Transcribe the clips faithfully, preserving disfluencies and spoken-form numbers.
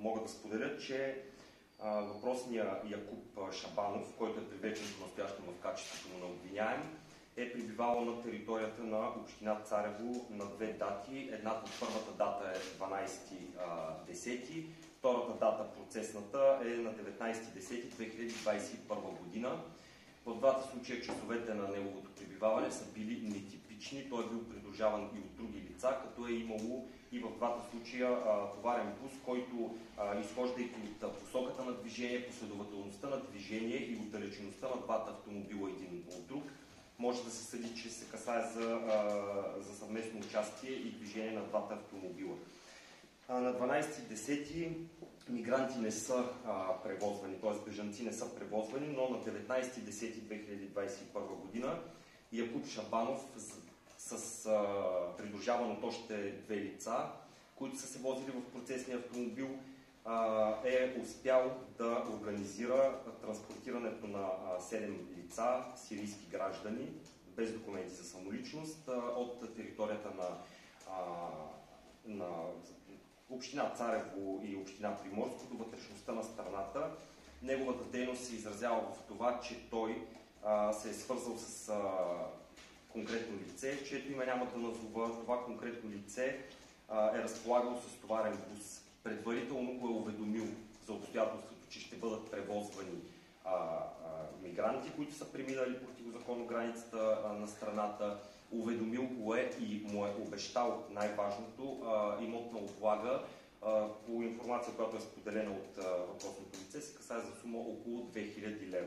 мога да споделя, че а, въпросният Якуб Шабанов, който е привлечен по настоящем в качеството му на обвиняем, е пребивавал на територията на община Царево на две дати. Едната, първата дата е дванайсети десети, втората дата, процесната, е на деветнайсети десети две хиляди двадесет и първа година. В двата случая часовете на неговото пребиваване са били нетипични. Той е бил придружаван и от други лица, като е имало и в двата случая а, товарен бус, който, а, изхождайки от посоката на движение, последователността на движение и отдалечеността на двата автомобила един от друг, може да се съди, че се касае за, а, за съвместно участие и движение на двата автомобила. А, на дванайсети десети мигранти не са а, превозвани, т.е. бежанци не са превозвани, но на деветнайсети десети две хиляди двадесет и първа година Якуб Шабанов с, с а, придружаван от още две лица, които са се возили в процесния автомобил, а, е успял да организира транспортирането на а, седем лица, сирийски граждани, без документи за самоличност, а, от територията на, а, на община Царево и община Приморско до вътрешността на страната. Неговата дейност се изразява в това, че той а, се е свързал с а, конкретно лице, чието име няма да назова. Това конкретно лице а, е разполагал с товарен бус. Предварително го е уведомил за обстоятелството, че ще бъдат превозвани а, а, мигранти, които са преминали противозаконно границата а, на страната. Уведомил го е и му е обещал най-важното имотна облага. А, по информация, която е споделена от а, въпросното лице, се касае за сума около две хиляди лева.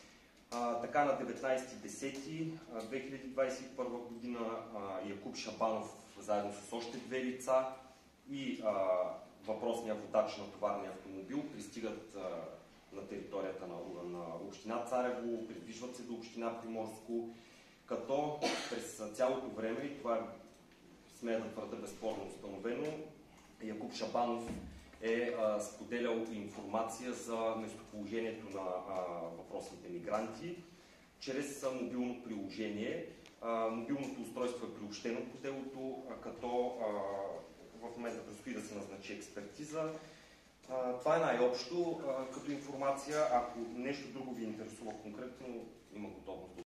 А, така на деветнайсети десети две хиляди двадесет и първа година а, Якуб Шабанов заедно с още две лица и а, въпросния водач на товарния автомобил пристигат а, на територията на, на община Царево, придвижват се до община Приморско, като през цялото време, и това е, смея да твърда, безспорно установено, Якуб Шабанов е а, споделял информация за местоположението на а, въпросните мигранти чрез а, мобилно приложение. А, мобилното устройство е приобщено по делото, а, като а, в момента предстои да се назначи експертиза. А, това е най-общо като информация. Ако нещо друго ви интересува конкретно, има готовност.